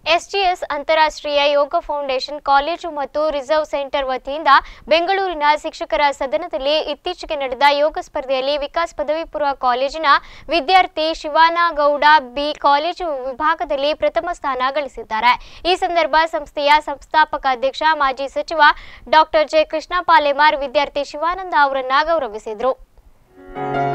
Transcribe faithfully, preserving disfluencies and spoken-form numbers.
SGS ಅಂತಾರಾಷ್ಟ್ರೀಯ Yoga foundation college ಮತ್ತು reserve centre ವತಿಯಿಂದ ಬೆಂಗಳೂರಿನ ಶಿಕ್ಷಕರ ಸದನದಲ್ಲಿ ಇತ್ತೀಚೆಗೆ ನಡೆದ ಯೋಗ ಸ್ಪರ್ಧೆಯಲ್ಲಿ ವಿಕಾಸ್ ಪದವಿ ಪೂರ್ವ ಕಾಲೇಜಿನ ವಿದ್ಯಾರ್ಥಿ ಶಿವಾನಗೌಡ ಬಿ ಕಾಲೇಜು ವಿಭಾಗದಲ್ಲಿ ಪ್ರಥಮ ಸ್ಥಾನ ಗಳಿಸಿದ್ದಾರೆ. ಈ ಸಂದರ್ಭ ಸಂಸ್ಥೆಯ ಸಂಸ್ಥಾಪಕ ಅಧ್ಯಕ್ಷ ಮಾಜಿ ಸಚಿವ ಡಾಕ್ಟರ್ ಜೆ ಕೃಷ್ಣ ಪಾಲೆಮಾರ್ ವಿದ್ಯಾರ್ಥಿ ಶಿವಾನಂದ ಅವರನ್ನು ಗೌರವಿಸಿದರು.